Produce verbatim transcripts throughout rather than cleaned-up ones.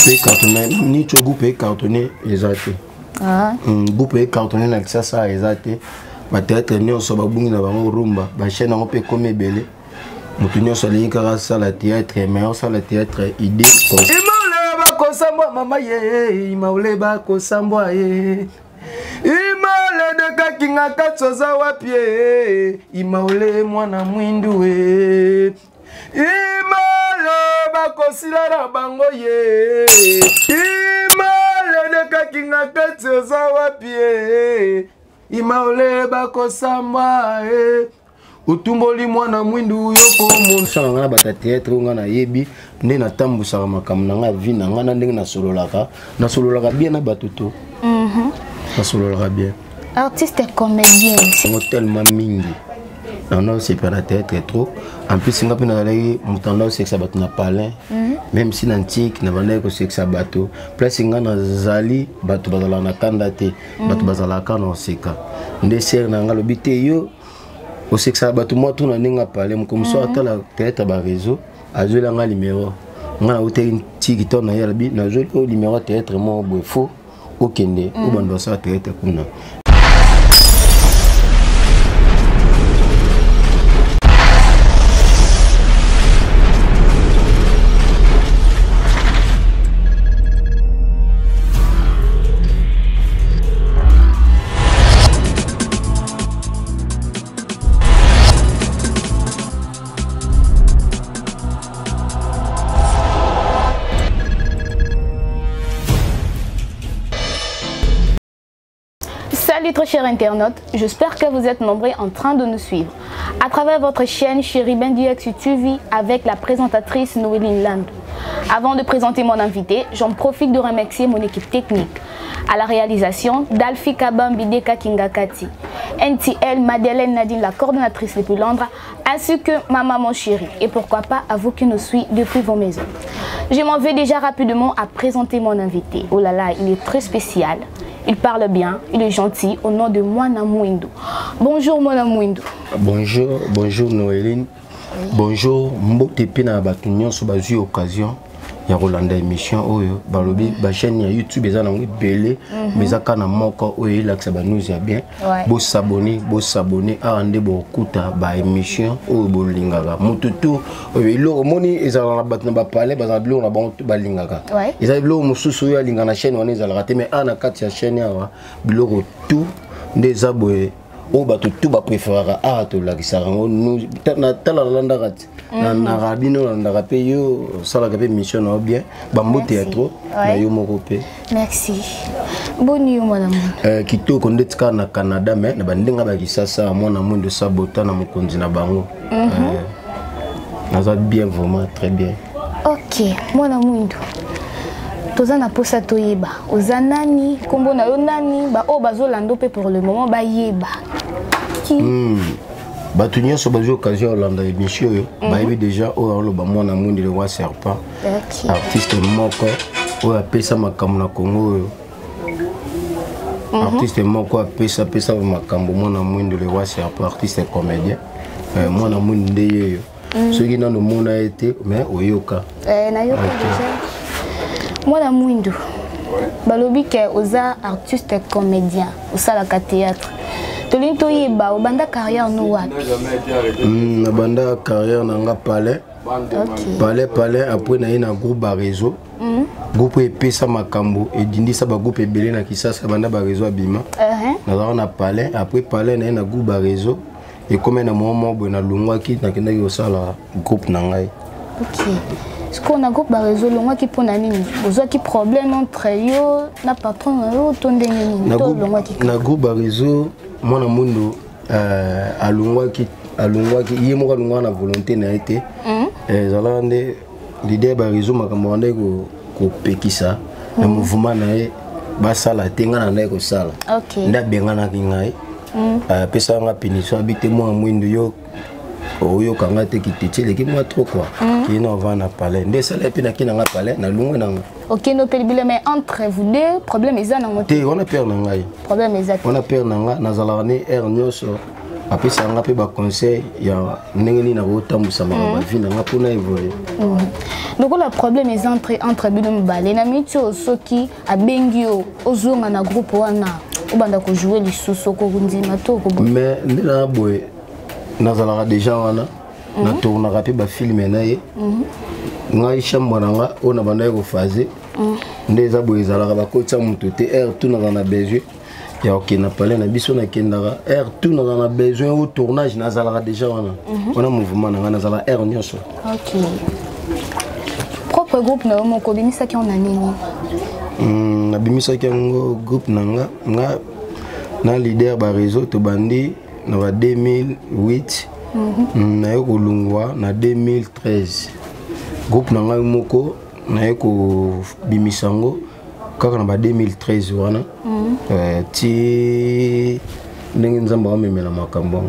Groupe cartonné, ni tu groupe cartonné, exact. Ah. Groupe cartonné na ça ça exact. Ba théâtre ni on so ba bungi na bango rumba, ba chaîne on peut comme belé. Mutunyo so li kara ça la théâtre, mais on ça la théâtre idée. Imaule ba ko sambwa mama ye, imaule ba ko sambwa ye. Imaule de kakinga katsoza wapie, imaule mwana mwindu we. Imale bakosila na bango ye. Imale de kakinga katsoza wapie, imaule bakosamba e. Utumboli mwana mwindu yoko mon sanga na bata théâtre ngana yebi nde na tambusa makambo na nga vi na ngana ndenge na sololaka na sololaka bien na batuto. Mhm. Na sololaka bien. Artiste comédien. C'est tellement mingi. Non non c'est pas la théâtre trop. En plus singa pena aller mutanda c'est que ça batna palin. Même si l'antique na banda ko c'est que ça bateau. Place singa na zali bato bazala na kandate, bato bazala kana seka. Nde ser na ngalo bité yo. Au sait que ça va tout moi tout n'enga parler comme ça à la tête à réseau à jouer la numéro on a été une tigre ton na yalbi na jouer au numéro théâtre moi faux au kende au bando ça théâtre kuna. Salut très chers internautes, j'espère que vous êtes nombreux en train de nous suivre à travers votre chaîne Chérie Benduex T V avec la présentatrice Noéline Land. Avant de présenter mon invité, j'en profite de remercier mon équipe technique. À la réalisation, Dalfi Kabambi Deka Kingakati, N T L Madeleine Nadine, la coordonnatrice les plus Londres, ainsi que ma maman chérie. Et pourquoi pas à vous qui nous suivez depuis vos maisons. Je m'en vais déjà rapidement à présenter mon invité. Oh là là, il est très spécial. Il parle bien, il est gentil, au nom de Mwana Mwindu. Bonjour Mwana Mwindu. Bonjour, bonjour Noéline. Oui. Bonjour, Mbote Pena Batunyon sur bazu occasion. Ya Rolanda émission oyo balobi ba chaîne ya YouTube eza nango belé mais eza kana moko oyo la ba nous ya bien bo s'abonner bo s'abonner arande bo kuta ba émission oyo bo lingaka mututu oyo lo moni eza na batna ba parler ba zablo na ba ba lingaka eza lo mususu yo linga na chaîne wana eza la raté mais ana kati ya chaîne ya biloko tout des aboye o ba tout ba préférera a to la kisarango nous na tala landa rat na na rabino na rapé yo sala ka mission na bien bambo théâtre na yo moko pe merci boni yo madame euh kitoko ndetika na Canada mais na bandinga ba kisasa mwana mwendo sabota na mokonzi na bango euh naza bien vraiment très bien. OK mwana mwendo toza na posa toyeba oza nani kombo na yo nani ba o bazolando pe pour le moment ba yeba qui Batunyo so bazo occasion Hollande émission yo bayebi déjà o lo ba mwana mwindi le roi serpent artiste moko o apesa makambo na Congo yo artiste moko apesa pesa makambo mwana mwindi le roi serpent artiste comédien mwana mwindi nde yo soki nano mona été mais oyoka eh na yoka déjà mwana mwindi balobi ke oza artiste comédien au sala ka théâtre. Tolinto yeba obanda carrière no wapi? Hmm, banda carrière nanga palais. OK. Palais palais après na ina groupe ba réseau. Mhm. Groupe epesa makambo et dindi sa ba groupe ebele na kisasa banda ba réseau abima. Eh eh. Na palais après palais na ina groupe ba réseau et comme na moment bo na lungwaki na kenda yo sala groupe na ngai. OK. Ce qu'on a groupe ba réseau lungwaki pona nini? Ozo ki problème entre yo na patron yo tonde nini? To lungwaki. Na groupe ba réseau mwana mundo euh alungwaki alungwaki yemo ka lungwa na volonté na été eh zalande l'idée ba réseau makambo wande ko ko pekisa na mouvement na e ba sala tenga na ndeko sala nda benga na kingai euh pesa nga punition habité moi mwindo yo oyo kanga te kitete ki moi trop quoi qui non va na parler nde sala pe na kina nga parler na lungwa na OK no pelibile mais entre vous deux problème eza na moto te on a peur na ngai problème exact on a peur na nga na zalane er nyoso après ça on a pris ba conseil ya ndenge ni na kotambusa ma ba vie na ngapona évoluer. Donc le problème est entre entre bino balé na mitio soki abengio ozonga na groupe wana obanda ko jouer lisusu ko ndima to ko. Mais ndina boye nazala déjà wana na tourna rapide ba film na ye. Ngai chambre nga ona banda ko fazer. Ndeza boye zala ba ko tsa mutu te air tout na besoin. Il y a aucun appel, na biso na kendara air tout na na besoin au tournage na zala déjà wana. On a mouvement na zala air nyonso. OK. Propre groupe na mo ko bimisa ki on a nini? Hmm, na bimisa ki ngo groupe nanga nga na leader ba réseau to bandi na ba deux mille huit. Mhm. Na yo kolungwa na deux mille treize. Groupe nanga moko na yo ko bimisango kaka na ba deux mille treize wana. Euh ti ndenge nzamba wa memela makambo.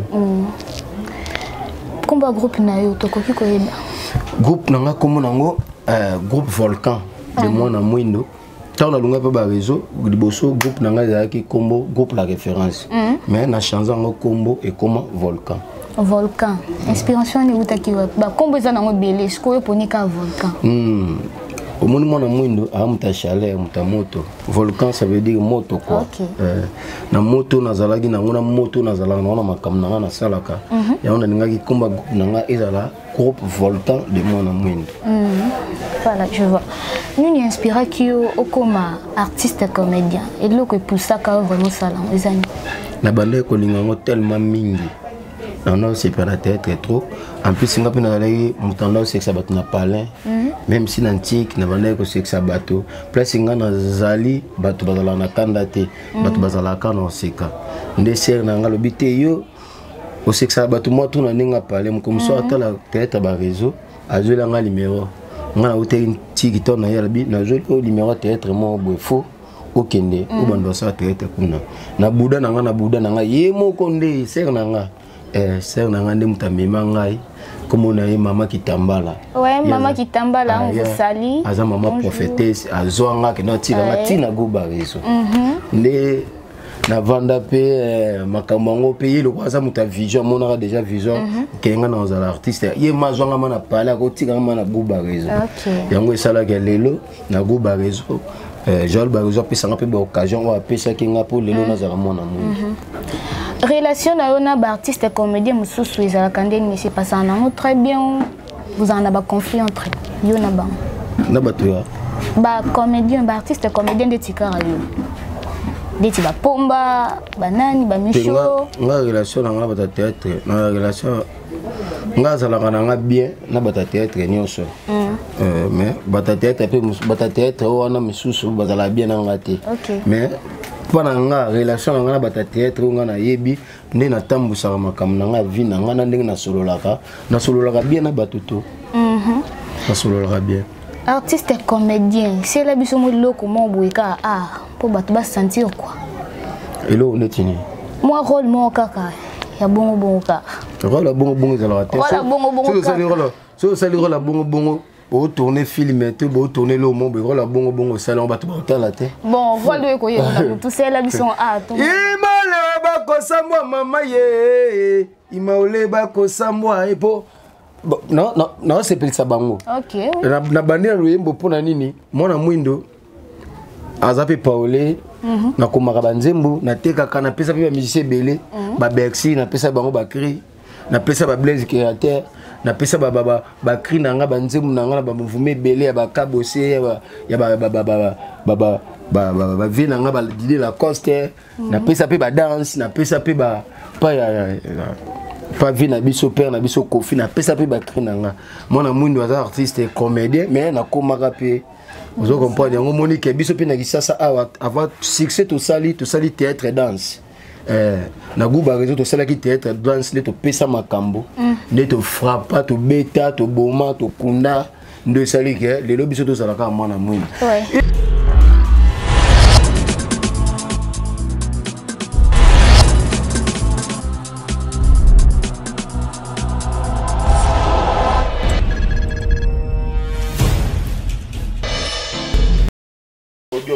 Komba groupe na yo to koki ko yeba. Groupe nanga komo nango euh groupe Volcan de moi na Mwindo. Tant na lunga pa ba réseau liboso groupe nanga za ki kombo groupe la référence. Mais na chanza ngo kombo et comment Volcan. Volcan. Inspiration ni utaki wa ba kombo za nango belé sko yo ponika Volcan. Hmm. Au moment na Mwindo a muta chaleur muta moto. Volcan ça veut dire moto quoi. Okay. Euh, na moto na zalagi na ngona moto na zalanga na makam na na salaka. Ya on ninga ki komba nanga ezala groupe Volcan de moi na Mwindo. Voilà, je vois. Nous nous inspirons qui au comme artiste comédien et le que pour ça quand vraiment ça là les amis. Na bande ko linga tellement mingi. Non non c'est pas la tête trop. En plus singa pena lagi mutanda c'est que ça bato na palin. Même si l'antique na bande ko c'est que ça bato. Place singa na zali bato bazala na kandate, bato bazala kana seka. Nde ser na ngalo bité yo au c'est que ça bato moi tout na ninga palin comme ça à la tête ba réseau, azola nga numéro. Nga ote une tiki tona ya bi na joli au numéro théâtre mo boy faux okende o bando sa théâtre kuna na buda na nga na buda na nga ye moko nde ser na nga eh ser na nga nde mutamema ngai comme on a eu maman qui tambala ouais maman qui tambala on vous sali aza maman prophétesse azwanga ke na tira nga tina go ba réseau nde na vanda pe makambo pe le kwa za muta vision mona déjà vision kenga na za artiste ye mazwanga mana pala ko tika mana buba réseau yango esala ke lelo na buba réseau euh Joel Baruzo pe sanga pe ba occasion wa pe ça kinga pour lelo na za mona mu relation na yona ba artiste comédien mususu ezala kandeni mais c'est pas ça na très bien vous en avez conflit entre yona ba na batoya ba comédien ba artiste comédien de tikara yo deti ba pomba banani ba micho nga relation nga ba théâtre na relation nga zala nga bien na ba théâtre nyonso euh mais ba théâtre pe ba théâtre wana misusu ba zala bien nga te mais pana nga relation nga na ba théâtre nga na yebi nde na tambusa makam na nga vie na nga na ndenge na sololaka na sololaka bien na batuto mhm na sololaka bien artiste comédien c'est la biso mo loko mo boika ah pour battre bas sentir quoi et là on est tini moi rôle mo kaka ya bongo bongo ka rôle bongo bongo za la tête rôle bongo bongo ka so rôle so ça rôle bongo bongo au tourner film tu beau tourner le monde rôle bongo bongo ça on va tout battre la tête bon rôle ko yeba tout c'est la biso ah tout imale ba ko samwa mama ye imaole ba ko samwa et po non non non c'est pel sabango OK na na bandira ruimbo pona nini mona Mwindo azape paolé na komaka banzembo na teka kana pesa pe ba musicien belé ba Bercy na pesa bango ba cri na pesa ba Blaise créateur na pesa ba ba ba cri na nga banzembo na nga ba mouvement belé ya ba kabosé ya ba ya ba ba ba ba ba ba ba vie na nga ba Didier Lacoste na pesa pe ba danse na pesa pe ba pa ya pas vie na biso père na biso kofi na pesa pe ba cri na nga mona Mwindo aza artiste comédien mais na komaka pe vous comprenez on monique biso pe na kisasa avant succès to sali to sali théâtre et danse euh na guba réseau to sala ki théâtre danse ne to pesa makambo ne to frappa to beta to boma to kunda ndo sali ke lelo biso to sala ka mwana Mwindo ouais.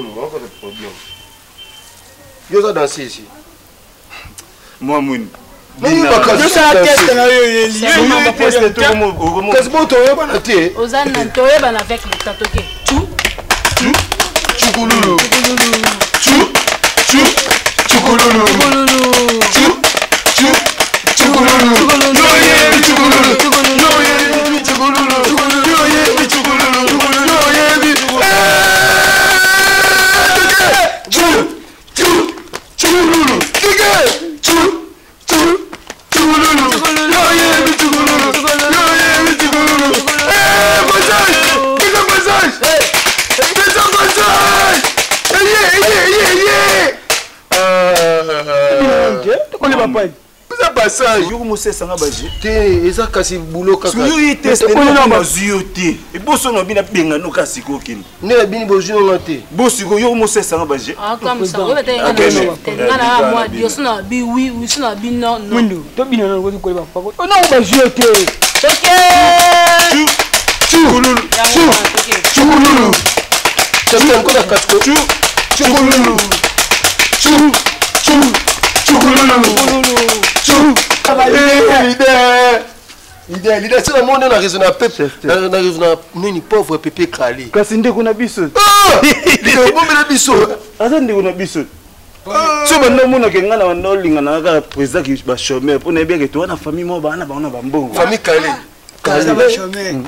Yo ça danser ici. Moi Mwindo. Mais bakasi ça teste na yo yeli. Yo teste to mo. Kasi bo to yeba na te. Ozana to yeba na avec le tatoke. Chou. Chou. Chukululu. Chou. Chou. Chukululu. Chou. Chou. Chukululu. Yo ye chukululu. Yo ye chukululu. Yo ye chukululu. Yo ye Chou. Chou. Chukululu. Chou. Chou. Chukululu. Yo ye chukululu. Yo ye chukululu. Eh, massage. Kika massage. Kika massage. Yeah, yeah, yeah, yeah. Ah. Tukole papa. Ça passage. Yo mo sesa nga baje. Te, eza kasi boulot kaka. Yo yi teste na mazuyo te. E boso no bina benga no kasi ko kin. Ne bini bozo na te. Bosi go yo mo sesa nga baje. Ah comme ça. On va te ngana na moi Dieu sona bi oui, oui sona bi non non. Window. To bina na ko ko papa. Oh non ba jouer te. OK. Chou. Chukululu. Chou. Chukululu. Chou encore la quatre. Chou. Chukululu. Chou. Chou. Chukululu. Chou. Idée. Idée, l'idée c'est le monde na raison na peuple. Na raison na nini pauvre pépé Kali. Kasi ndeko na biso. Ah! Ndeko bombe na biso. Asa ndeko na biso. So bando mona ke ngana wana olinga na ka président ki ba chômeur pour na bien que toi na famille mo ba na ba na ba mbongo. Famille Kali. Kali ba chômeur.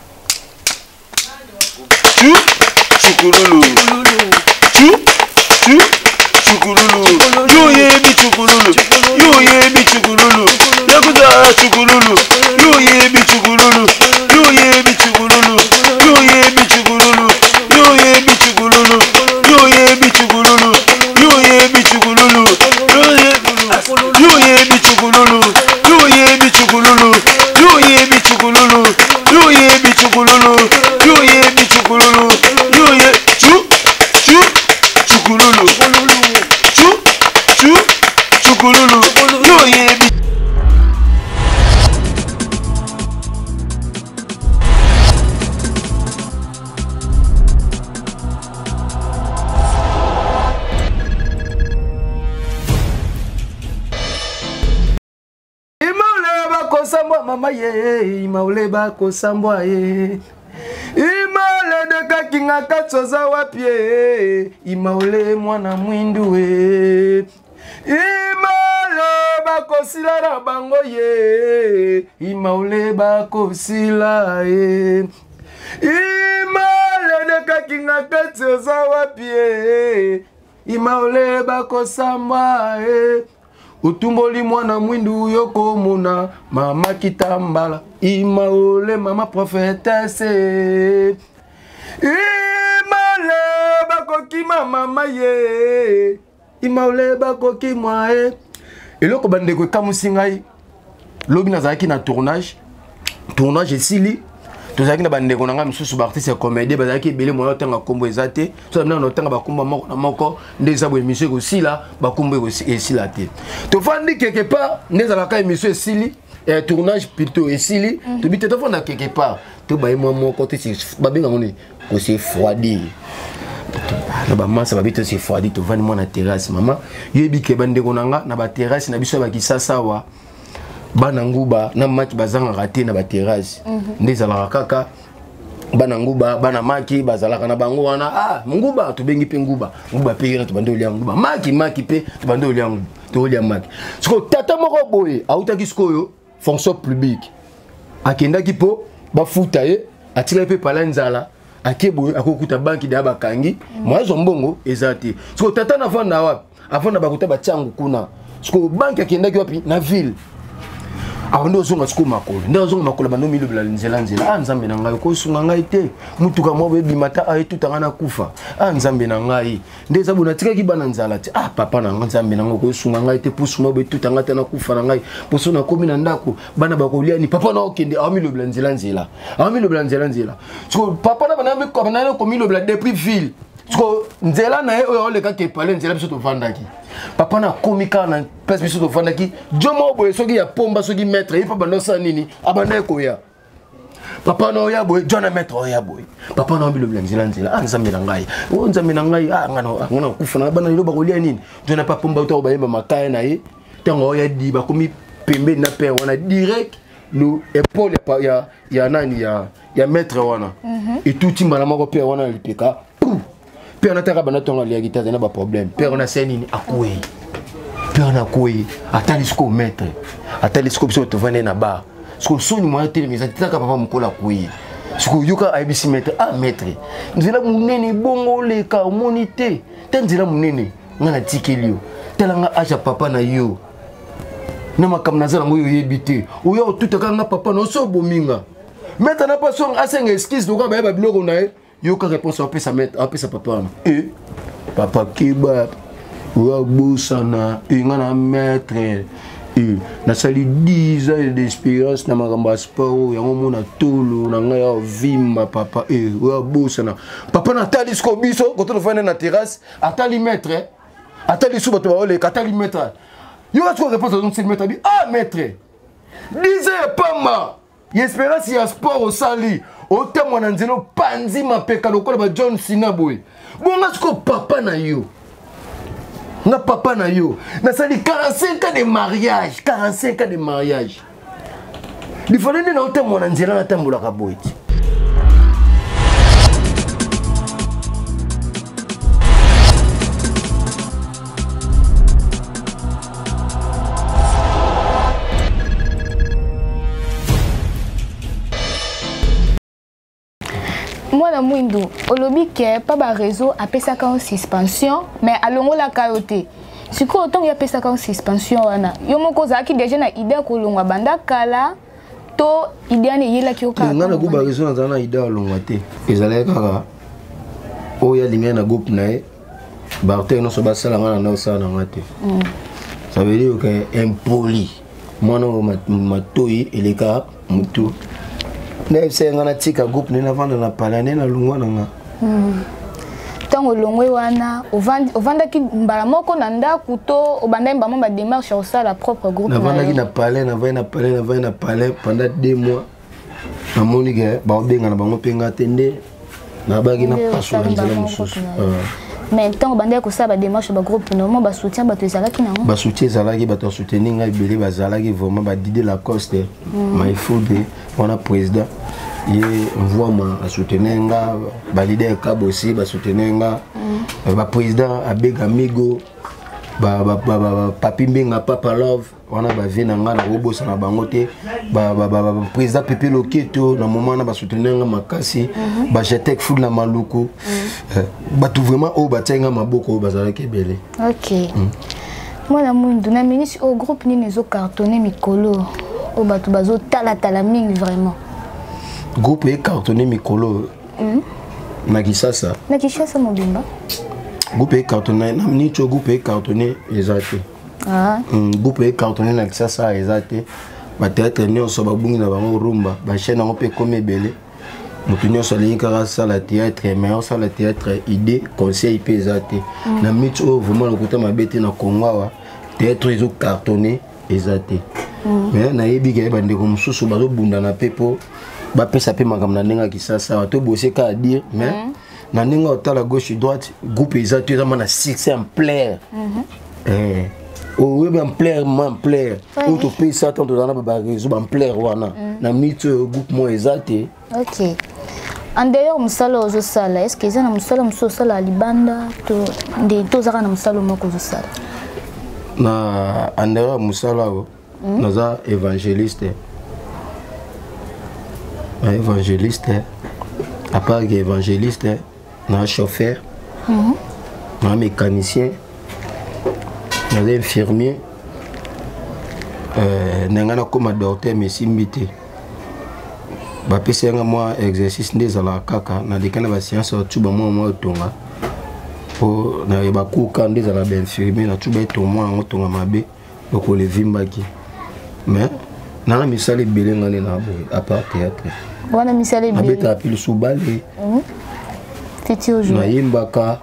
Chou. Chukululu. Chou. Chou. Chukululu. Yo ye bi chukululu. Yo ye bi chukululu. Yakuza chukululu. Yo ye bi chukululu. Yo ye bi chukululu. Yo ye bi chukululu. Yo ye bi chukululu. Yo ye bi chukululu. Yo ye bi chukululu. Yo ye bi chukululu. Yo ye bi chukululu. Yo ye bi chukululu. Yo ye bi chukululu. Yo ye bi chukululu. Yo ye chu chu chukululu. Chu chu chukululu. Yo ye bi Sambwa mama ye, imaule bako sambwa ye. Imale deka kinga katsoza wapye, imaule mwana mwindu ye. Imale bako sila na bango ye, imaule bako sila ye. Imale deka kinga katsoza wapye, imaule bako sambwa ye. Utumboli mwana mwindu yoko muna mama kitambala imaole mama prophétesse imale bakoki mama ye imaole bakoki mwae eloko bandeko kamusi ngai lobi nazalaki na tournage tournage esili tozalaki na bandeko na nga misusu baartiste ya comédie bazalaki ebele moya otanga kombo eza te so na otanga bakombo moko na moko nde eza bo émission ekosila bakombo esila te tofandi quelque part nde ezalaka émission esili tournage plutôt esili tobi te tofanda quelque part tobaye mwa moko te babengango nini kosefroidir na bamasa babi to sefroidir tovandi mwa na terrasse mama yoyebi ke bandeko na nga na baterrasse na biso ya bakisasa awa bana nguba na maki bazanga raté na ba terrasse nde zalaka kaka bana nguba bana maki bazalaka na bango wana ah nguba to bengi pe nguba nguba pe yera to bando lia nguba maki maki pe to bando lia nguba to lia maki siko tata moko boye auta kiskoyo fonction publique akenda kipo ba futa ye atila pe pala nzala akeboye akokuta banki da bakangi mwazo mbongo ezati siko tata na vanda wapi avanda bakuta ba changu kuna siko banki akenda ki wapi na ville Ando zonga siku makolo ndo zonga makolo bando milo bila nzela nzela ah nzambe na ngai ko sunga ngai te mutuka mo bebi mata a etutanga na kufa ah nzambe na ngai ndeza bona tika ki bana nzala te ah papa na nzambe na ngai ko sunga ngai te pusu mo betutanga te na kufa na ngai poso na komi na ndako bana bakolia ni papa na okende a milo bila nzela nzela a milo bila nzela nzela so papa na bana ko bana ko milo bila depuis ville so nzela na e o le ka ke pale nzela biso to vandaki papa na komika na place biso to vandaki jomo boye soki ya pomba soki maître il faut bando sa nini abanda ko ya papa na ya boye jona maître ya boye papa na bilo nzela nzela ah nzambe na ngai o nzambe na ngai ah ngana ngana kufa na bana lo ba kolia nini jona pa pomba to ba yeba makaya na ye tango ya di ba komi pembe na père wana direct le épaule ya ya nani ya ya maître wana et tout timbala moko père wana lipeka père na taka bana tonga lia gitaze na ba problème père na seni ni akoué père na akoué atali sko maître atali sko biso to vane na ba sko soni mo ateli mais ataka papa mukola akoué sko yuka abisi maître ah maître nzela munene bongo le ka monité tanzela munene ngana tikelio telanga acha papa na yo na makam nazala ngoyo yebité oyo tutaka nga papa no so bominga maître na pas son asenga excuse doka ba biloko na e yoka réponse on peut sa mettre on peut sa papa eh papa kiba wa busana ingana maître eh na sali dix ans d'expérience na magamba sport ya mona tolo na nga ya vimba papa eh wa busana papa na tali sko biso ko to fane na terrasse atali maître atali suba to ba le katali maître yo tu réponse on c'est maître ah maître disait pas ma espérance ya sport au sali au témoin nzelo panzi mapeka lokola ba John Cena boy bonga siko papa na yo na papa na yo na sali quarante-cinq ans de mariage quarante-cinq ans de mariage il fallait na au témoin nzela na tambola ka boy. Moi, la mouindou, au lobby que pas de réseau a payé ça en suspension, mais à l'ongo la carotte. Si quoi autant il a payé ça en suspension, on a. Yo mon cause qui déjà na idée que l'on va banda kala, to idée ne yela qui au cas. On a beaucoup de raisons dans la idée à l'on te. Ils allaient kara. Oh ya lingé na groupe nae. Barté non se basa la ngana na ça na ngate. Ça veut dire que impoli. Moi non ma toi et les cas mutu. Ne se ngana tika groupe ne na vanda na palane na lungwa na. Tango longwe wana ovanda ovanda ki mbala moko na ndaku to obanda mbama ba démarche au ça la propre groupe. Na vanda ki na palane na vanda na palane na vanda na palane pendant deux mois. Na moni ke ba obenga na bango penga tende na bagi na passo na nzela mususu. Mais tant obanda ko ça ba démarche ba groupe normalement ba soutien ba to ezalaki na ba soutien ezalaki ba to soutenir ngai belé ba zalaki vraiment ba Didier Lacoste my food on a président il voit moi à soutenir nga ba leader Kab aussi ba soutenir nga ba président Abeg Amigo ba ba ba papi Mbenga Papa Love on a ba vina nga na robosa na bango te ba ba ba président Pepe Loketo na moment na ba soutenir nga makasi ba jetek food na maluku ba tout vraiment au ba tenga maboko ba zalaki belé. OK. Moi la mundu na ministre au groupe ni nezo cartonner mikolo au batu bazo tala tala mingi vraiment. Groupe est cartonné Mikolo. Na Kisasa. Na Kisasa mobimba. Groupe est cartonné. Na mnicho groupe est cartonné exacté. Ah. Groupe est cartonné na Kisasa exacté. Ba théâtre nyo so ba bungi na bango rumba. Ba chaîne ngo pe comme belé. Mutu nyo so linka ra sala théâtre mais on sala théâtre idée conseil pe exacté. Na mnicho vraiment le côté mabete na Kongo théâtre ils ont cartonné exacté. Mais na yebi ke bande ko mususu bazo bunda na pepo. Ba pesa pe makam na ndinga Kisasa to bosser ka dire mais na ndinga otala gauche droite groupe exacté ça na succès en plaire eh o we en plaire man plaire ou to pe ça tant dans ba réseau en plaire wana na minute groupe mo exacté. OK. En dehors musala ozo sala est-ce que ça na musala muso sala libanda to de to zaka na musala moko ozo sala na en dehors musala naza évangéliste. Évangéliste, à part évangéliste, un chauffeur, un mécanicien, un infirmier, un comme docteur, mais simbité. Bah, c'est un mois exercice des ala kaka, na des canaux de science, tu vas moi moi tonga. Pour na yeba kuka des ala infirmier, na tu vas être moi en tonga mabe, donc on les vimbaki. Mais na la misali belenga ne na à part théâtre. Wana misali belenga. Abeta pile soubale. Titi ojo. Na yimbaka.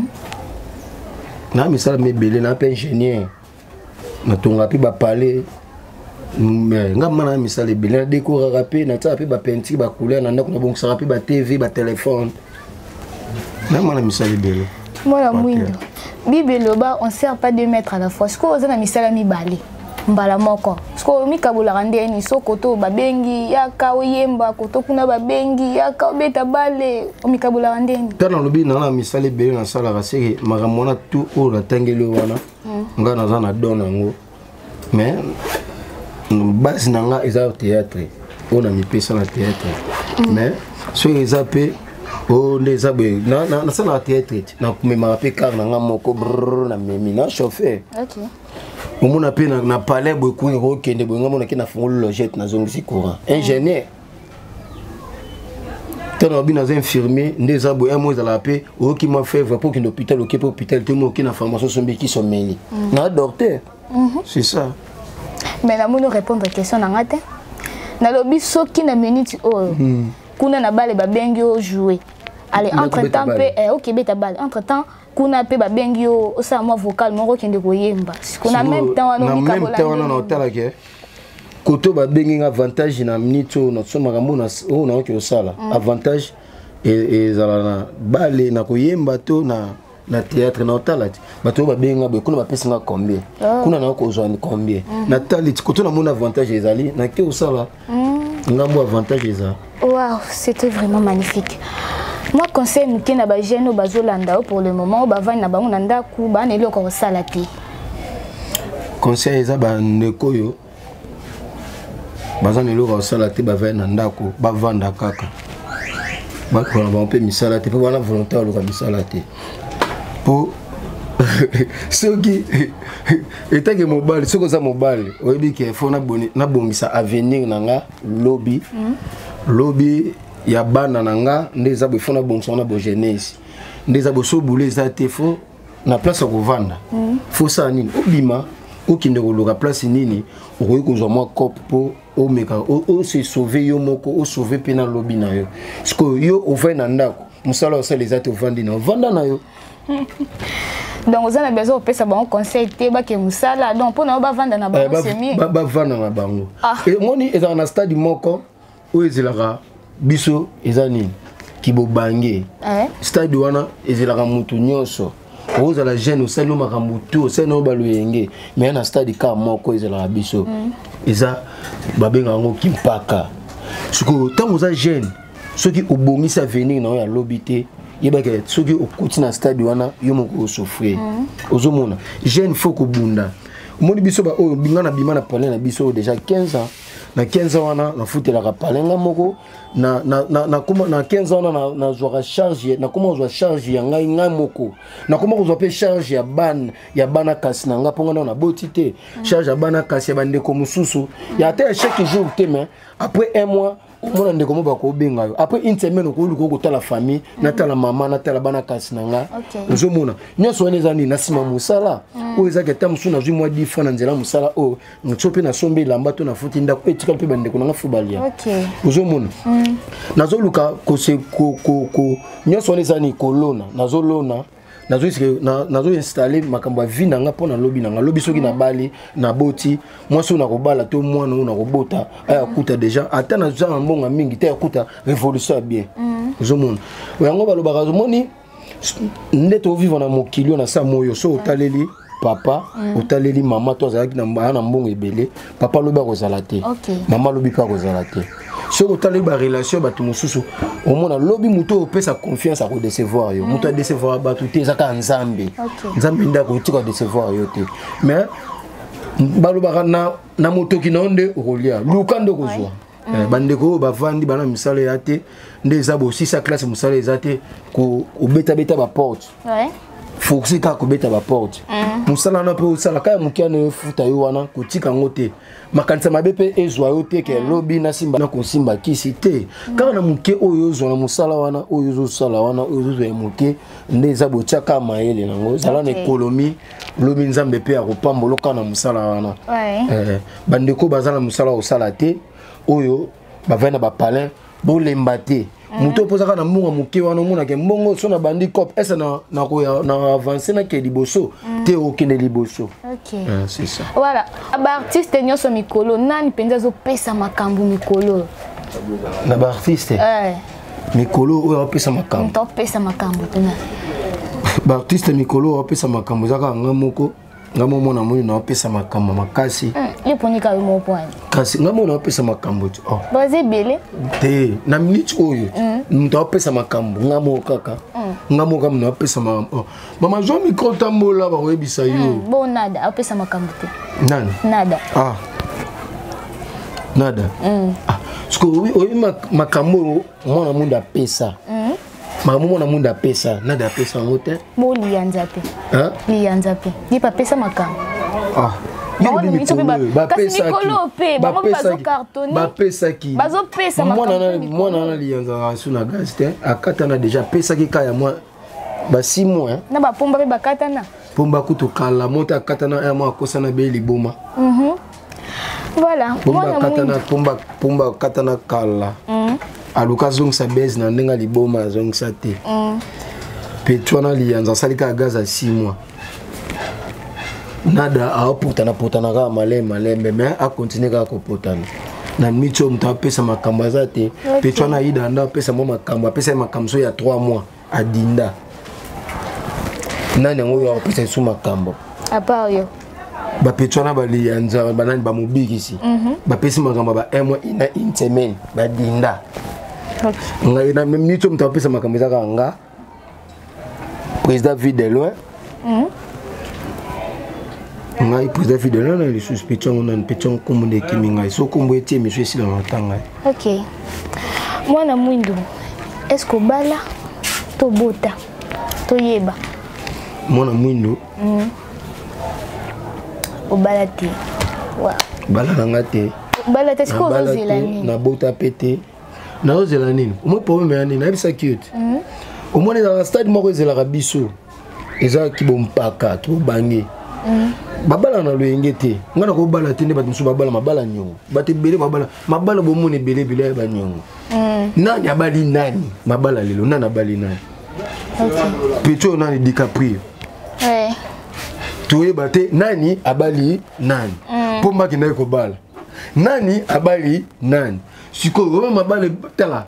Na misali me belenga na pe ingénieur. Na tonga pi ba parler. Mais nga mana misali belenga décorer rapé na ta pi ba peinture ba couleur na ndako na bon ça pi ba T V ba téléphone. Na mana misali belenga. Moi la mwindo. Bibeloba on sert pas deux mètres à la fois. Est-ce que vous avez misali mi balé? mbala moko sko mikabula randeni so koto babengi yaka oyemba koto kuna babengi yaka obeta bale mikabula randeni tana lobi na misale bele na sala raseke makamona tout o la tangeli wana nga na zana dona ngo mais base na nga eza théâtre on a mis pesa na théâtre mais so eza pe o ndeza be na na sala théâtre na kumema pe car na nga moko brrr na memi na chauffeur. OK. Au moins na na na palais beaucoup ko kende bo ngamo na kina fungolo logette na zongisi courant ingénieur tano bina za infirmier ndeza bo un mois à la paix o qui m'a fait pour qu'un hôpital OK pour hôpital tout mo qui na formation sombi qui sont mêlés na docteur c'est ça mais la mono répondre question na ngate na lobi soki na minute o kuna na bale ba bengi o jouer allez entre temps pe OK beta bale entre temps kuna pe ba bengi o sa moi vocal moko kende ko yemba kuna même temps wana mi kabola même temps wana na tala ke koto ba bengi avantage na minute na soma kambo na o na ko sala avantage et zala na bale na ko yemba to na na théâtre na tala bato ba benga be kuna ba pesa combien kuna na ko zo combien na tali koto na mon avantage ezali na ke o sala ngambo avantage eza. Waouh, c'était vraiment magnifique. Moi conseil muke na ba jeune bazolanda pour le moment ba vana ba nanda ku ba na eloko sala te. Conseil eza ba ndeko yo bazana eloko sala te ba vana ndako ba vanda kaka. Ba ko na ba mpe misala te po bana volontaire lo ka misala te. Po soki etake mobile soko za mobile oyebi ke fo na boni na bongisa avenir nanga lobby lobby ya bana nanga ndeza bo fona bongisa na bo jeunesse ndeza bo so boule za te fo na place ko vanda fo sa nini obima okinde ko loka place nini okoyi ko zo mwa cop po o meka o se sauver yo moko o sauver pena lobby na yo sko yo o va na ndako musala o sala za te vandi na vanda na yo. Donc vous avez besoin de faire un conseil ba ke musala donc pour na ba vanda na bango c'est mieux ba ba vanda na bango et moni eza na stade moko o ezilaka biso ezani kibo bangé stade wana ezilaka mutu nyoso oza la jeune osalo makambo to oseno ba luyenge mais na stade ka moko ezilaka biso eza babenga ngo kimpaka siko tango za jeune soki obongisa venir na ya lobité yebake soki okuti na stade wana yo moko souffrir ozomona jeune faut ko bunda moni biso ba o binga na bima na palais na biso déjà quinze ans na quinze ans wana na futela ka palais nga moko na na na na kuma na quinze ans na na zwa charge na kuma zwa charge ya ngai ngai moko na kuma zwa pe charge ya ban ya bana kasi na nga ponga na botité charge ya bana kasi ya bande ko mususu ya te chaque jour te mais après un mois on ndeko mo ba ko benga yo après une semaine ko luko ko tala famille na tala mama na tala bana kasi na nga ozomona nyoso wana ezani na sima musala o ezake tamsu na zwi mwa dix fois na nzela musala o ntsope na sombe lamba to na futi ndako etika pe bande ko na fubalia ozomona nazo luka ko se ko ko ko nyoso wana ezani kolona nazo lona nazo na nazo installer makambo vie na nga pona lobby na nga lobby soki na bali na boti moi so na ko bala to mwana na ko bota aya kuta déjà ata na za mbonga mingi te akuta révolution bien ozomona yango balobaka zomoni ndeto vivre na mokilio na sa moyo so otaleli papa otaleli mama to azalaki na na mbongo ebele papa lobi akozala te mama lobi pa akozala te so otaleli ba relation bato mosusu omona lobi muto opesa confiance a ko décevoir yo muto a décevoir bato te zaka nzambe nzambe ndako tika décevoir yo te mais balobaka na na motoki na onde okolia lukando kozwa bandeko bavandi bana misala ya te ndeza bo six classe musala ezate ko obeta beta ba porte faut que ka ko beta ba porte musala na pe sala ka mukia na futa yo wana ko tika ngote makanisa mabepe ezwa yo te ke lobby na simba na ko simba kisi te ka na muke oyo zo na musala wana oyo zo sala wana oyo zo muke ndeza bo chaka maele nango zala na économie lobby nzambe pe ya ko pambolo kana musala wana eh bandeko bazala musala o sala te oyo bavana ba palin bolemba te muto pozaka na mbongo muke wana mona ke mbongo so na bandi cop esa na na ko na avancer na ke liboso te okende liboso. OK c'est ça. Voilà ba artiste nyoso mikolo nani penza zo pesa makambu mikolo na ba artiste eh mikolo o pesa makambu to pesa makambu tena ba artiste mikolo o pesa makambu zaka ngamoko ngamo mona moni na pesa makambu makasi Les poni ka mo point. Kasi ngamo na pesa makambo. Oh. Baze belé. Te na minute oyo. Mta pesa makambo ngamo kaka. Ngamo kam na pesa ma. Mama jo micro tambola ba webisa yo. Bon nada, a pesa makambo te. Nani? Nada. Ah. Nada. Ah. Parce que oui, oui makambo mwana munda pesa. Mamu mwana munda pesa, nada pesa ngote. Mo lianza te. Hein? Lianza pe. Di pa pesa makambo. Ah. Ba pesa ki. Ba pesa ki. Ba pesa ki. Bazo pesa makambo. Mwana mwana na lianza suna gas te. Akata na déjà pesa ki kaya moi. Ba six mois. Na ba pomba pe bakata na. Pomba kuto kala mota akata na ya moi kosa na be liboma. Mhm. Voilà. Pomba katana pomba pomba katana kala. Mhm. Aluka zong sa base na ndenga liboma zong sa te. Mhm. Petwana lianza salika gaza six mois. Nada a potana potana ka male male mais a continuer ka kopotana. Na micho mta pesa makamba za te. Petwana ida nda pesa mo makamba pesa makamso ya trois mois a dinda. Nani ngo ya pesa su makambo. A part yo. Ba petwana ba lianza ba nani ba mobikisi. Ba pesa makamba ba un mois ina une semaine ba dinda. Nga ina micho mta pesa makamba za ka nga. Président vide loin. Mhm. Nga président vide loin na les suspections on a une pétion comme de kiminga. So kombo etie monsieur si dans tanga. OK. Moi na mwindo. Est-ce que bala to bota to yeba? Moi na mwindo. Mhm. O bala te. Wa. Bala nga te. Bala te ko ozela nini? Na bota pété. Na ozela nini? Moi problème ya nini? Na bisa cute. Mhm. Au moins dans le stade moko ezela biso. Eza ki bompaka, ki bobangi. Mhm. Babala na loyenge te. Ngana ko bala te ne ba musu babala mabala nyongo. Bate bele babala, mabala bomone bele bele ba nyongo. Mhm. Nani abali nani? Mabala lelo nani abali nani? OK. Pecho nani DiCaprio. Ouais. Tuwe bate nani abali nani? Pomba kinai ko bala. Nani abali nani? Siko roba mabala tala.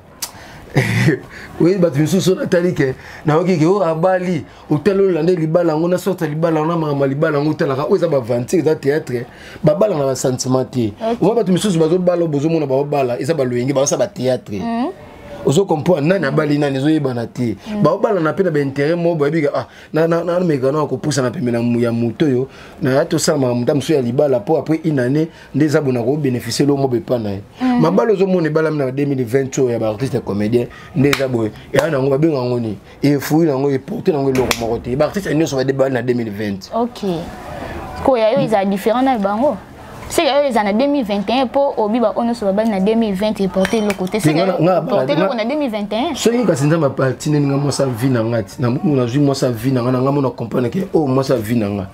Oui, bah tu me soucies na talike na oki ke o abali hôtel hollandais libala ngona sorta libala na mama libala ngotela ka oza ba vingt za théâtre ba bala na ba sentiment ti o ba tu me soucies bazo bala bozo mona ba bala eza ba loyenge ba sa ba théâtre ozo comprendre nani abali nani zo yebana ti ba bala na pe na ba intérêt mo ba bika ah na na na me kana ko poussa na pe na ya moto yo na to sa ma muta mso ya libala po après une année ndeza bona ko bénéficier lo mo be pa na ma balo zo mona bala na deux mille vingt ya ba artiste comédien ndeza boy ya na ngo ba benga ngoni e fui na ngo e porter na ngo lo ko te ba artiste nyo so ba de bala na deux mille vingt. OK. Ko ya yo isa différent na bango. C'est que en deux mille vingt et un pour Obiba on se va en deux mille vingt et porter le côté. C'est que porter le côté en deux mille vingt et un. Ce qui est ma partie n'est pas moi ça vie na ngati. Na moi je moi ça vie na ngana ngamo na comprendre que oh moi ça vie na nga.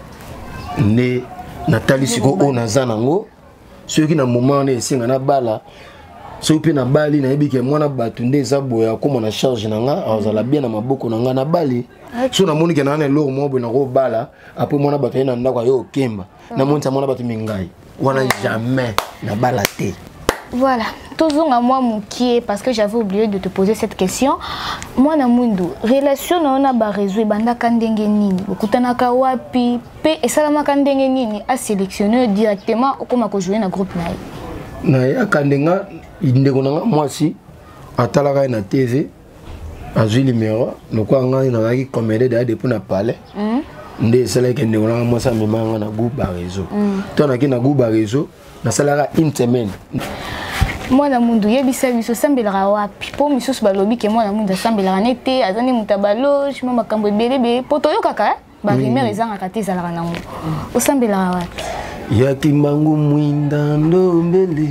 Ne Nathalie siko o na zanango. Ce qui na moment ne singa na bala. Ce qui na bali na yebi ke mwana batu ndeza boya comme na charge na nga azala bien na maboko na nga na bali. So na moni ke na na lo mo bo na ko bala après mwana batu na ndako yo kemba. Na monta mona batu mingai wana jamais na balaté. Voilà, toujours à moi moukié parce que j'avais oublié de te poser cette question. Moi na mundo relation na ona ba réseau banda kandenge nini okutana ka wapi pe esalama kandenge nini a sélectionner directement okoma ko jouer na groupe na na ya kandenga indeko na moi si atalaka na T V azui numéro lokwa nga na ki comédie de depuis na palais. Ndé c'est là que nous avons moi ça me manque na groupe réseau. Toi na ki na groupe réseau na salara une semaine. Moi na mundu yebisa biso sambelaka wapi po misusu balobi ke moi na mundu sambelaka nete azani mutabalo shima makambo belebe po toyo kaka ba rumeur ezanga kati zalaka nango. Osambelaka wapi? Yakimbangu mwinda ndombele.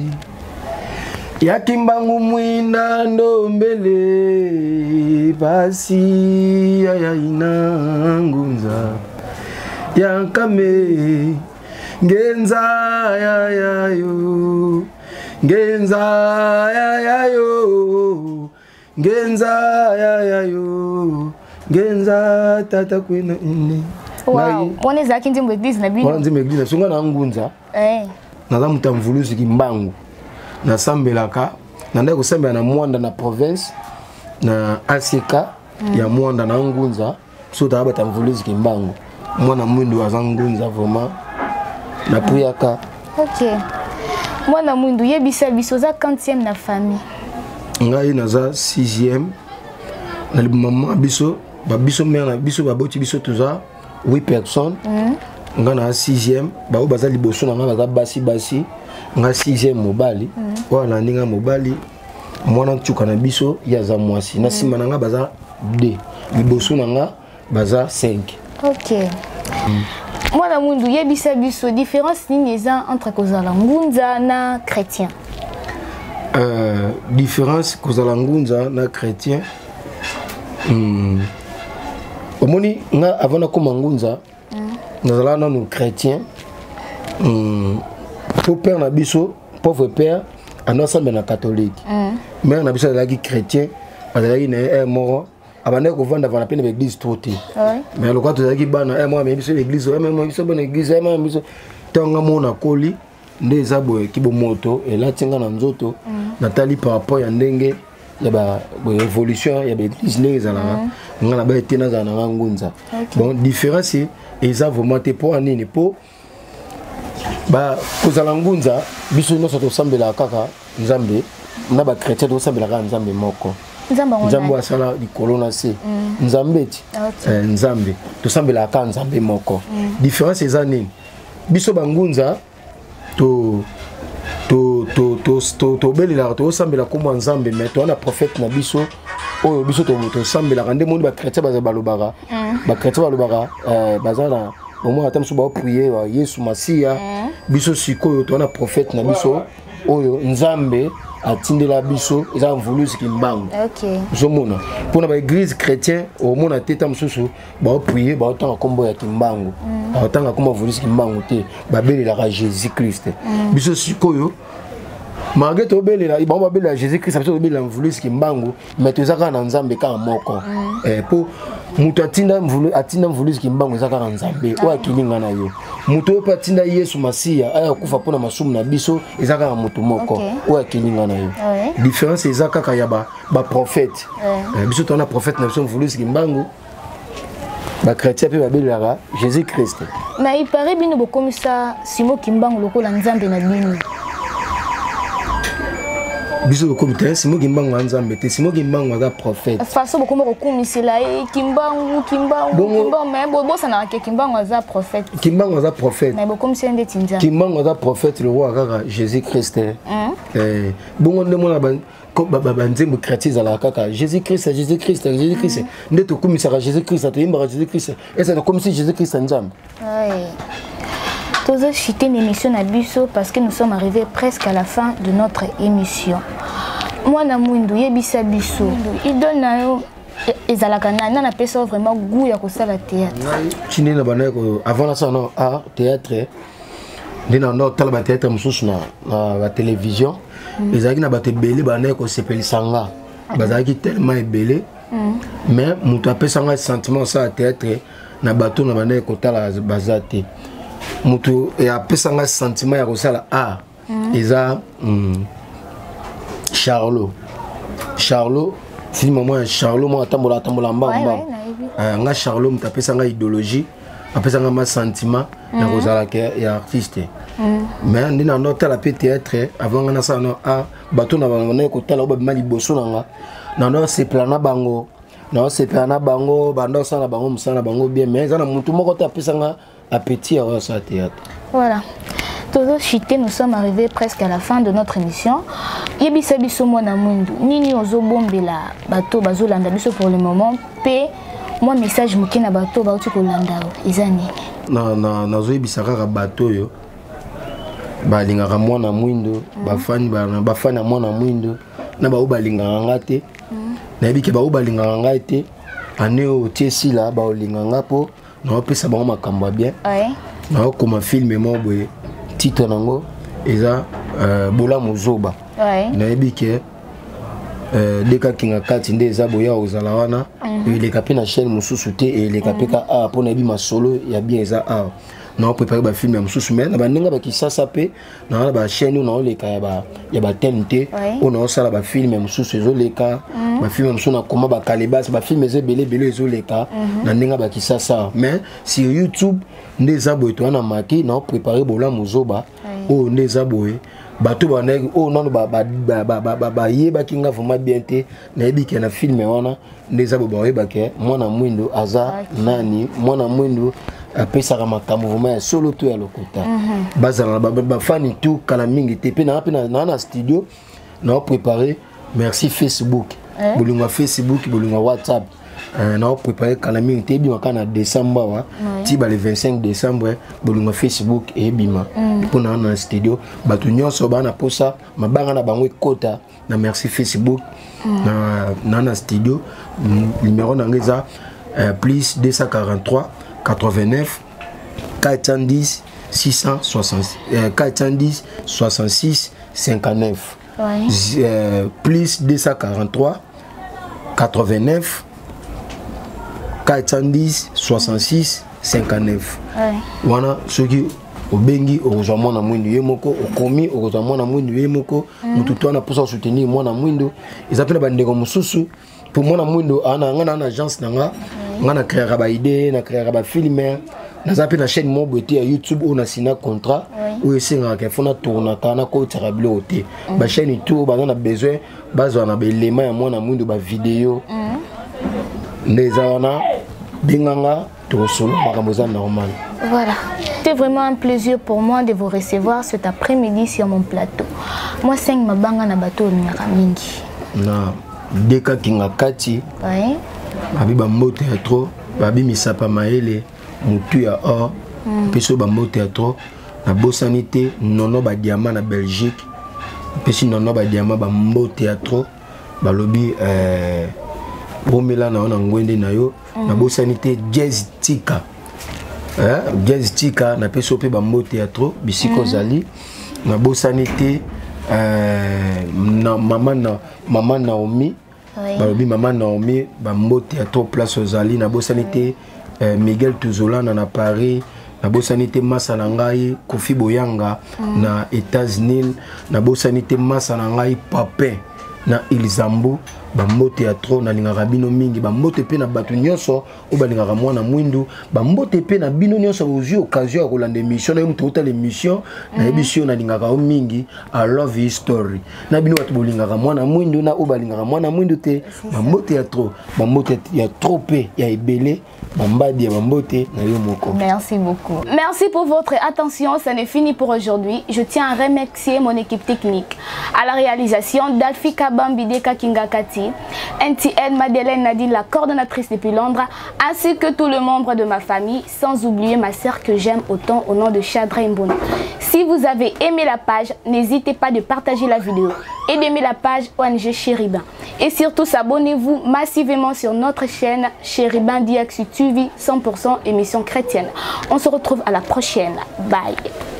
Yakimbangu mwinda ndombele basi ya inangunza. Yankame Genza ya ya yo Genza ya ya yo Genza ya ya yo Genza tata kwena ine. Wow, on est zaki ndimbo église na bino. On ndimbo église na songa na ngunza. Eh. Na za mutamvulusi kimbangu. Na sambelaka na ndako sambela na mwanda na province na Asika ya mwanda na ngunza so ta batamvulusi kimbangu. Mwana mwindu azangunza vraiment na puyaka Ok. Moi, na mundu yebisa biso za quantième na famille. Ngai naza sixième. Na maman biso, ba biso mère na biso ba boti biso tuza huit personnes. Nga na sixième, ba o baza liboso na nga baza basi basi. Nga sixième mobali. Wana ninga mobali. Mwana ntuka na biso ya za mwasi. Na sima na nga baza deux. Liboso na nga baza cinq. Ok. Moi na mundu yebisa biso différence nini eza entre kozala ngunza na chrétien. Euh, différence kozala ngunza na chrétien. Hmm. Omoni nga avant na koma ngunza, nazala na nous chrétien. Hmm. Pour père na biso, pauvre père, ensemble na catholique. Mère na biso la chrétien, azalaki na un mort. Abandé ko vanda vana pene l'église toute. Mais le quoi tu as dit bana eh moi mais biso l'église eh moi biso bonne église eh moi biso tanga mona koli nde zabo ki bo moto et là tinga na nzoto natali par rapport ya ndenge ya ba évolution ya ba église ne za la ngala ba tena za na ngunza. Bon différence c'est eza vraiment te pour nini po ba kozala ngunza biso no so to sambela kaka nzambe na ba chrétien to sambela ka nzambe moko. Nzambe wasala likolo na se nzambe ti nzambe tosambela ka nzambe moko. Différence eza nini biso bangunza to to to to to to belela to sambela comme nzambe mais to na prophète na biso oyo biso to to sambela kande moni ba chrétien baza balobaka ba chrétien balobaka bazala au moins atam so ba prier wa Yesu Masia biso sikoyo to na prophète na biso oyo nzambe atindela biso eza mvulusi kimbangu. OK. Zomona. Pour na ba église chrétien au mona teta msusu ba prier ba tanga kombo ya kimbangu. Ba tanga kombo mvulusi kimbangu te ba belela ka Jésus Christ. Biso sikoyo malgré to belela ba ba belela Jésus Christ biso belela mvulusi kimbangu mais tozaka na nzambe ka moko. Eh pour mutu atinda mvulu atinda mvulusi kimbangu zaka na nzambe o akilinga na yo. Mutu pa tinda Yesu Masia aya kufa pona masumu na biso ezaka na mutu moko o akilinga na yo. Différence ezaka ka ya ba ba prophète. Biso tona prophète na biso mvulusi kimbangu ba chrétien pe ba belela Jésus Christ. Mais il paraît bino bokomisa simo kimbangu lokola nzambe na bino. Biso komite simo kimbangu nzambe te simo kimbangu aza prophète. Façon bokomo kokumisela e kimbangu kimbangu kimbangu mais bo ça na ke kimbangu aza prophète. Kimbangu aza prophète. Mais bokomisa nde tinza. Kimbangu aza prophète le roi kaka Jésus Christ. Eh bongo nde mona ba ba ba nzembo chrétien la kaka Jésus Christ Jésus Christ Jésus Christ nde to komisa Jésus Christ to yimba Jésus Christ et ça comme si Jésus Christ nzambe. Ouais. Tous chiter une émission à Bisso parce que nous sommes arrivés presque à la fin de notre émission. Moi, na mundu yebisa biso. Il donne à eux ezalaka na na pesa vraiment goût ya kosala théâtre. Chine na banako avant ça non art théâtre. Dina no tala ba théâtre mususu na na la télévision. Ezaki na bato belé banako sepelisanga. Bazaki tellement belé. Mais mutu apesanga sentiment ça théâtre na bato na banako tala bazate. Mutu et apesanga sentiment ya kosala art. Eza Charlot. Charlot, si maman Charlot, moi tambola tambola mbamba. Nga Charlot mtapesanga idéologie, apesanga ma sentiment na kozala ke ya artiste. Mais ndina nota la théâtre avant nga na sa no a bato na bana ko tala ba mali boso nanga. Na no se plana bango. Na se plana bango, bando sana bango musana bango bien mais za na mutu moko tapesanga appétit à sa théâtre. Voilà. Tous chité, nous sommes arrivés presque à la fin de notre émission. Yebisa biso mona mundu. Nini ozo bombela bato bazolanda biso pour le moment. P moi message moké na bato ba uti kolanda ezani. Na na nazo yebisa kaka bato yo. Ba lingaka mwana mwindo, ba fani ba ba fani mwana mwindo. Na ba ubalingaka ngate. Na yebike ba ubalingaka ngate. Aneo tiesi la ba olinganga po na opesa ba makambo bien. Ouais. Na comme film mo boye. Titre nango eza bola mozoba. Ouais. Na yebike euh deka kinga kati nde eza boya ozala wana ele kapé na chaîne mususu te ele kapé ka a pona bi masolo ya bien eza a. Na préparer ba film ya mususu mais na bandenga ba kisasa pe na ba chaîne na oleka ya ba ya ba T N T on a sala ba film ya mususu ezoleka ba film mususu na koma ba kalebas ba film eze belé belé ezoleka na ndenga ba kisasa mais sur YouTube nde eza boye to na maki na préparer bola mozoba oh neza boye bato ba oh non ba ba ba ba ba yeba kinga vraiment bien te na yebi ke na film wana neza bo ba yeba ke mwana mwindo aza nani mwana mwindo apesaka makambo vraiment ya solo to ya lokota bazala ba fani tout kala mingi te pe na pe na na studio na préparer merci Facebook bolinga Facebook bolinga WhatsApp na préparer kala mingi te bi makana décembre wa ti ba le vingt-cinq décembre bolinga Facebook et bima pour na na studio bato nyonso bana posa mabanga na bango kota na merci Facebook na na na studio numéro na ngeza plus deux cent quarante-trois quatre-vingt-neuf quatre cent dix six cent soixante quatre cent dix soixante-six cinquante-neuf ouais. euh, plus deux cent quarante-trois quatre-vingt-neuf quatre cent dix soixante-six cinquante-neuf wana soki obengi okozwa mwana mwindo ye moko okomi okozwa mwana mwindo ye moko mututu wana posa soutenir mwana mwindo ezapena bandeko mususu pour mwana mwindo ana ngana na agence nanga ngana créer ba idée na créer ba film na zapi na chaîne mo beauté ya YouTube on a signé contrat ou esenga ke fona tourna kana ko tsarablo oté ba chaîne tout ba na besoin bazwa na belema ya mwana mwindo ba vidéo ndeza wana binganga to solo bakamoza normal. Voilà, c'était vraiment un plaisir pour moi de vous recevoir cet après-midi sur mon plateau. Moi cinq mabanga na bateau nyaka mingi. Na deka kinga kati. Ouais. Babi ba moto ya trop, babi misapa maele, mutu ya or, peso ba moto ya trop, na bosanité nono ba diamant na Belgique. Pesi nono ba diamant ba moto ya trop, ba lobi euh bomela na ona ngwende na yo, na bosanité jazz tika. Hein, jazz tika na peso pe ba moto ya trop, bisiko zali, na bosanité euh na maman na maman Naomi. Balobi maman Naomi ba mbote à trop place aux ali na bosanité Miguel Tuzola na Paris na bosanité Massa Nangai Kofi Boyanga na États-Unis na bosanité Massa Nangai Papin na Ilzambo ba mbote à trop na lingaka bino mingi ba mbote pe na batu nyonso o ba lingaka mwana mwindu ba mbote pe na bino nyonso ozi occasion ya kolanda émission na mutu ota l'émission na émission na lingaka o mingi I love his story na bino batu bolingaka mwana mwindu na o ba lingaka mwana mwindu te ba mbote ya trop ba mbote ya trop pe ya ebele. Merci beaucoup. Merci pour votre attention. Ça n'est fini pour aujourd'hui. Je tiens à remercier mon équipe technique. À la réalisation, Dalfi Kabambideka Kingakati, N T N Madeleine Nadine, la coordonnatrice depuis Londres, ainsi que tout le membre de ma famille, sans oublier ma sœur que j'aime autant au nom de Chadra Mbona. Si vous avez aimé la page, n'hésitez pas de partager la vidéo et d'aimer la page O N G Chérubin. Et surtout, abonnez-vous massivement sur notre chaîne Chérubin D X T V cent pour cent émission chrétienne. On se retrouve à la prochaine. Bye.